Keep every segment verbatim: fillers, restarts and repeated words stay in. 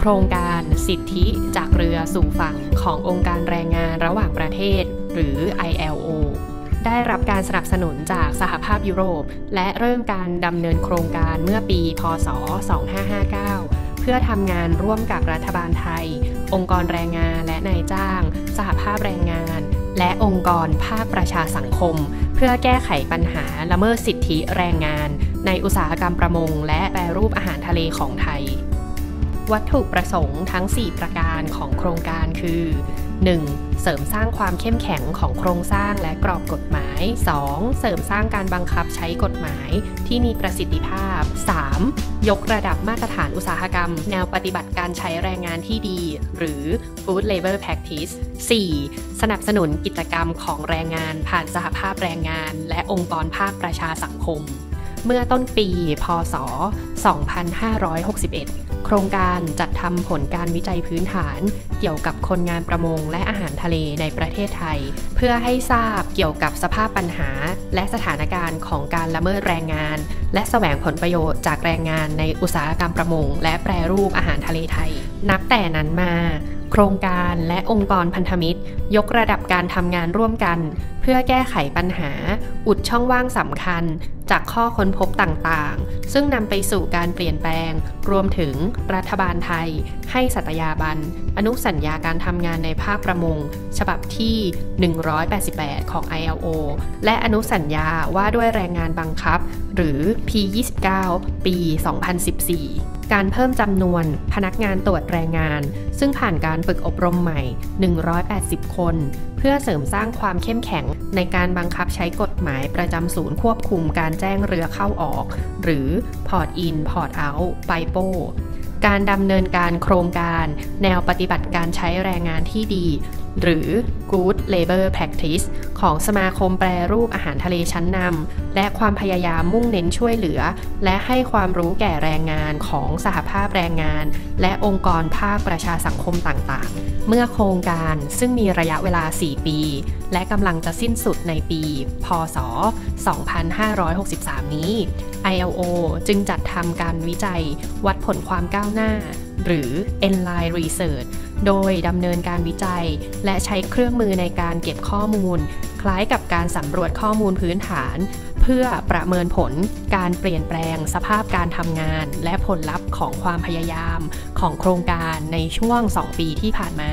รงการสิทธิจากเรือสู่ฝั่งขององค์การแรงงานระหว่างประเทศหรือ ไอ แอล โอ ได้รับการสนับสนุนจากสหภาพยุโรปและเริ่มการดำเนินโครงการเมื่อปี พ.ศ. สองพันห้าร้อยห้าสิบเก้า เพื่อทำงานร่วมกับรัฐบาลไทยองค์กรแรงงานและนายจ้างสหภาพแรงงานและองค์กรภาคประชาสังคมเพื่อแก้ไขปัญหาละเมิดสิทธิแรงงานในอุตสาหกรรมประมงและแปรรูปอาหารทะเลของไทยวัตถุประสงค์ทั้งสี่ประการของโครงการคือ หนึ่ง. เสริมสร้างความเข้มแข็งของโครงสร้างและกรอบกฎหมาย สอง. เสริมสร้างการบังคับใช้กฎหมายที่มีประสิทธิภาพ สาม. ยกระดับมาตรฐานอุตสาหกรรมแนวปฏิบัติการใช้แรงงานที่ดีหรือ Good Labor Practice สี่. สนับสนุนกิจกรรมของแรงงานผ่านสหภาพแรงงานและองค์กรภาคประชาสังคมเมื่อต้นปี พ.ศ. สองพันห้าร้อยหกสิบเอ็ด โครงการจัดทำผลการวิจัยพื้นฐานเกี่ยวกับคนงานประมงและอาหารทะเลในประเทศไทยเพื่อให้ทราบเกี่ยวกับสภาพปัญหาและสถานการณ์ของการละเมิดแรงงานและแสวงผลประโยชน์จากแรงงานในอุตสาหกรรมประมงและแปรรูปอาหารทะเลไทยนับแต่นั้นมาโครงการและองค์กรพันธมิตรยกระดับการทำงานร่วมกันเพื่อแก้ไขปัญหาอุดช่องว่างสำคัญจากข้อค้นพบต่างๆซึ่งนำไปสู่การเปลี่ยนแปลงรวมถึงรัฐบาลไทยให้สัตยาบันอนุสัญญาการทำงานในภาคประมงฉบับที่หนึ่งร้อยแปดสิบแปดของ ไอ แอล โอ และอนุสัญญาว่าด้วยแรงงานบังคับหรือ พี ยี่สิบเก้า ปี สองพันสิบสี่การเพิ่มจำนวนพนักงานตรวจแรงงานซึ่งผ่านการฝึกอบรมใหม่หนึ่งร้อยแปดสิบคนเพื่อเสริมสร้างความเข้มแข็งในการบังคับใช้กฎหมายประจำศูนย์ควบคุมการแจ้งเรือเข้าออกหรือ Port In Port Out ไพ โอ การดำเนินการโครงการแนวปฏิบัติการใช้แรงงานที่ดีหรือ Good Labor Practice ของสมาคมแปรรูปอาหารทะเลชั้นนำและความพยายามมุ่งเน้นช่วยเหลือและให้ความรู้แก่แรงงานของสหภาพแรงงานและองค์กรภาคประชาสังคมต่างๆเมื่อโครงการซึ่งมีระยะเวลาสี่ปีและกำลังจะสิ้นสุดในปี พ.ศ. สองพันห้าร้อยหกสิบสาม นี้ ไอ แอล โอ จึงจัดทำการวิจัยวัดผลความก้าวหน้าหรือ Inline Research โดยดำเนินการวิจัยและใช้เครื่องมือในการเก็บข้อมูลคล้ายกับการสำรวจข้อมูลพื้นฐานเพื่อประเมินผลการเปลี่ยนแปลงสภาพการทำงานและผลลัพธ์ของความพยายามของโครงการในช่วงสองปีที่ผ่านมา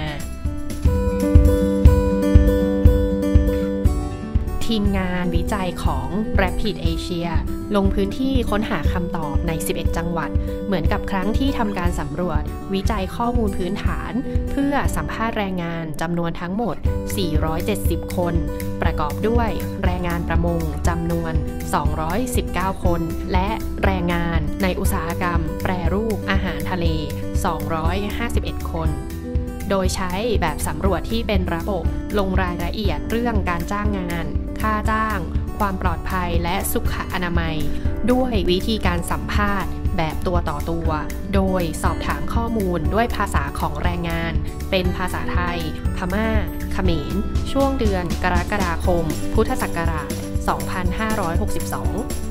ทีมงานวิจัยของ Rapid Asia ลงพื้นที่ค้นหาคำตอบในสิบเอ็ดจังหวัดเหมือนกับครั้งที่ทำการสำรวจวิจัยข้อมูลพื้นฐานเพื่อสัมภาษณ์แรงงานจำนวนทั้งหมดสี่ร้อยเจ็ดสิบคนประกอบด้วยแรงงานประมงจำนวนสองร้อยสิบเก้าคนและแรงงานในอุตสาหกรรมแปรรูปอาหารทะเลสองร้อยห้าสิบเอ็ดคนโดยใช้แบบสำรวจที่เป็นระบบลงรายละเอียดเรื่องการจ้างงานค่าจ้างความปลอดภัยและสุขอนามัยด้วยวิธีการสัมภาษณ์แบบตัวต่อตัวโดยสอบถามข้อมูลด้วยภาษาของแรงงานเป็นภาษาไทยพม่าเขมรช่วงเดือนกรกฎาคมพุทธศักราชสองพันห้าร้อยหกสิบสอง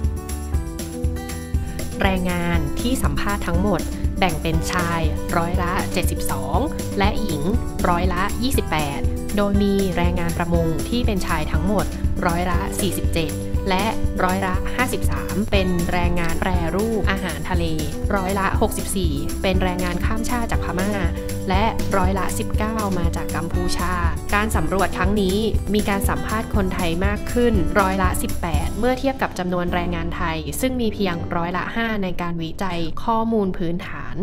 แรงงานที่สัมภาษณ์ทั้งหมดแบ่งเป็นชายร้อยละเจ็ดสิบสองและหญิงร้อยละยี่สิบแปดโดยมีแรงงานประมงที่เป็นชายทั้งหมดร้อยละสี่สิบเจ็ดและร้อยละห้าสิบสามเป็นแรงงานแปรรูปอาหารทะเลร้อยละหกสิบสี่เป็นแรงงานข้ามชาติจากพม่าและร้อยละสิบเก้ามาจากกัมพูชาการสำรวจครั้งนี้มีการสัมภาษณ์คนไทยมากขึ้นร้อยละสิบแปดเมื่อเทียบกับจำนวนแรงงานไทยซึ่งมีเพียงร้อยละห้าในการวิจัยข้อมูลพื้นฐาน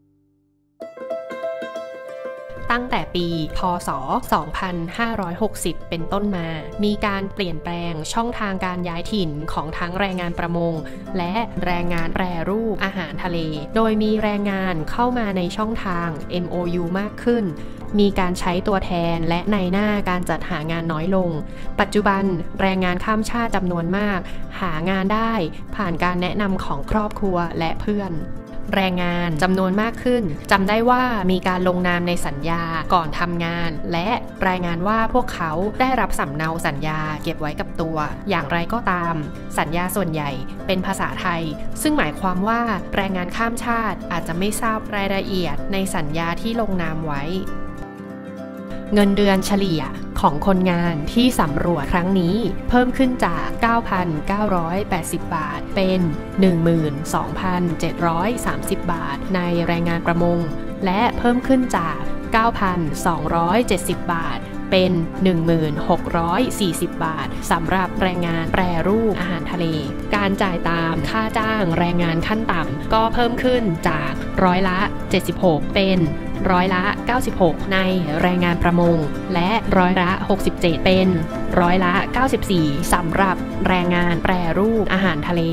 ตั้งแต่ปี พ.ศ. สองพันห้าร้อยหกสิบ เป็นต้นมามีการเปลี่ยนแปลงช่องทางการย้ายถิ่นของทั้งแรงงานประมงและแรงงานแปรรูปอาหารทะเลโดยมีแรงงานเข้ามาในช่องทาง เอ็ม โอ ยู มากขึ้นมีการใช้ตัวแทนและในหน้าการจัดหางานน้อยลงปัจจุบันแรงงานข้ามชาติจำนวนมากหางานได้ผ่านการแนะนำของครอบครัวและเพื่อนแรงงานจำนวนมากขึ้นจำได้ว่ามีการลงนามในสัญญาก่อนทำงานและรายงานว่าพวกเขาได้รับสำเนาสัญญาเก็บไว้กับตัวอย่างไรก็ตามสัญญาส่วนใหญ่เป็นภาษาไทยซึ่งหมายความว่าแรงงานข้ามชาติอาจจะไม่ทราบรายละเอียดในสัญญาที่ลงนามไว้เงินเดือนเฉลี่ยของคนงานที่สำรวจครั้งนี้เพิ่มขึ้นจาก เก้าพันเก้าร้อยแปดสิบ บาทเป็น หนึ่งหมื่นสองพันเจ็ดร้อยสามสิบ บาทในแรงงานประมงและเพิ่มขึ้นจาก เก้าพันสองร้อยเจ็ดสิบ บาทเป็น หนึ่งหมื่นหกร้อยสี่สิบ บาทสำหรับแรงงานแปรรูปอาหารทะเลการจ่ายตามค่าจ้างแรงงานขั้นต่ำก็เพิ่มขึ้นจากร้อยละเจ็ดสิบหกเป็นร้อยละเก้าสิบหกในแรงงานประมงและร้อยละหกสิบเจ็ดเป็นร้อยละเก้าสิบสี่สำหรับแรงงานแปรรูปอาหารทะเล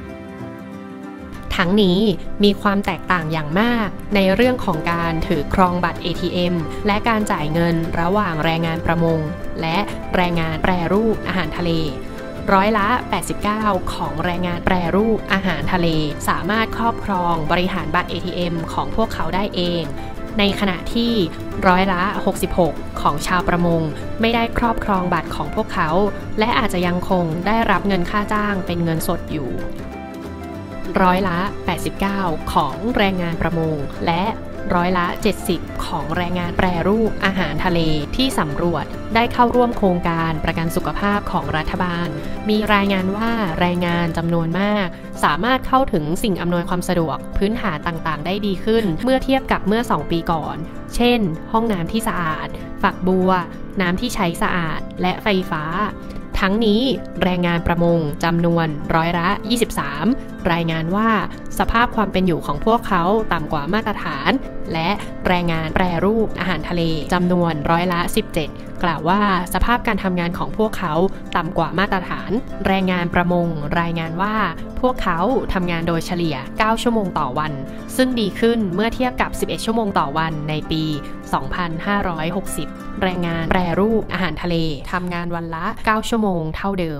ทั้งนี้มีความแตกต่างอย่างมากในเรื่องของการถือครองบัตร เอ ที เอ็ม และการจ่ายเงินระหว่างแรงงานประมงและแรงงานแปรรูปอาหารทะเลร้อยละแปดสิบเก้าของแรงงานแปรรูปอาหารทะเลสามารถครอบครองบริหารบัตร เอ ที เอ็ม ของพวกเขาได้เองในขณะที่ร้อยละหกสิบหกของชาวประมงไม่ได้ครอบครองบัตรของพวกเขาและอาจจะยังคงได้รับเงินค่าจ้างเป็นเงินสดอยู่ร้อยละแปดสิบเก้าของแรงงานประมงและร้อยละเจ็ดสิบของแรงงานแปรรูปอาหารทะเลที่สำรวจได้เข้าร่วมโครงการประกันสุขภาพของรัฐบาลมีรายงานว่าแรงงานจำนวนมากสามารถเข้าถึงสิ่งอำนวยความสะดวกพื้นฐานต่างๆได้ดีขึ้นเมื่อเทียบกับเมื่อสองปีก่อนเช่นห้องน้ำที่สะอาดฝักบัวน้ำที่ใช้สะอาดและไฟฟ้าทั้งนี้แรงงานประมงจำนวนร้อยละยี่สิบสามรายงานว่าสภาพความเป็นอยู่ของพวกเขาต่ำกว่ามาตรฐานและแรงงานแปรรูปอาหารทะเลจำนวนร้อยละสิบเจ็ดกล่าวว่าสภาพการทำงานของพวกเขาต่ำกว่ามาตรฐานแรงงานประมงรายงานว่าพวกเขาทำงานโดยเฉลี่ยเก้าชั่วโมงต่อวันซึ่งดีขึ้นเมื่อเทียบกับสิบเอ็ดชั่วโมงต่อวันในปีสองพันห้าร้อยหกสิบแรงงานแปรรูปอาหารทะเลทำงานวันละเก้าชั่วโมงเท่าเดิม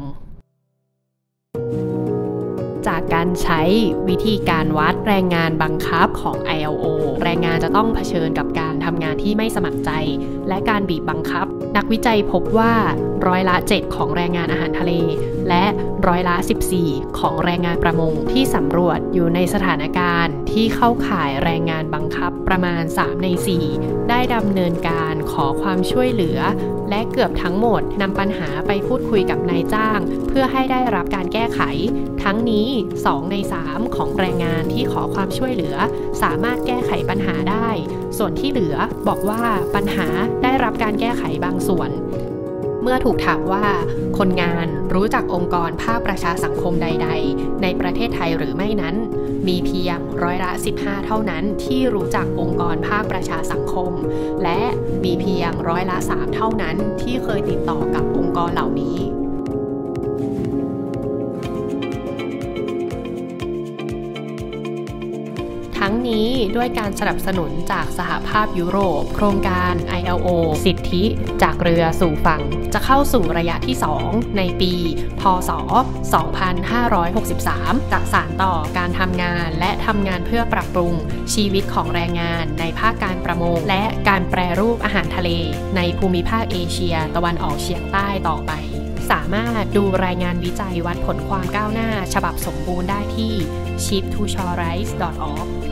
จากการใช้วิธีการวัดแรงงานบังคับของ ไอ แอล โอ แรงงานจะต้องเผชิญกับการทำงานที่ไม่สมัครใจและการบีบบังคับนักวิจัยพบว่าร้อยละเจ็ดของแรงงานอาหารทะเลและร้อยละสิบสี่ของแรงงานประมงที่สำรวจอยู่ในสถานการณ์ที่เข้าข่ายแรงงานบังคับประมาณสามในสี่ได้ดำเนินการขอความช่วยเหลือและเกือบทั้งหมดนำปัญหาไปพูดคุยกับนายจ้างเพื่อให้ได้รับการแก้ไขทั้งนี้สองในสามของแรงงานที่ขอความช่วยเหลือสามารถแก้ไขปัญหาได้ส่วนที่เหลือบอกว่าปัญหาได้รับการแก้ไขบางส่วนเมื่อถูกถามว่าคนงานรู้จักองค์กรภาคประชาสังคมใดๆในประเทศไทยหรือไม่นั้นมีเพียงร้อยละสิบห้าเท่านั้นที่รู้จักองค์กรภาคประชาสังคมและมีเพียงร้อยละสามเท่านั้นที่เคยติดต่อกับองค์กรเหล่านี้ทั้งนี้ด้วยการสนับสนุนจากสหภาพยุโรปโครงการ ไอ แอล โอ สิทธิจากเรือสู่ฝั่งจะเข้าสู่ระยะที่สองในปีพ.ศ. สองพันห้าร้อยหกสิบสามจะสานต่อการทำงานและทำงานเพื่อปรับปรุงชีวิตของแรงงานในภาคการประมงและการแปรรูปอาหารทะเลในภูมิภาคเอเชียตะวันออกเฉียงใต้ต่อไปสามารถดูรายงานวิจัยวัดผลความก้าวหน้าฉบับสมบูรณ์ได้ที่ ชิป ทู ชอร์ ไรส์ ดอท ออร์ก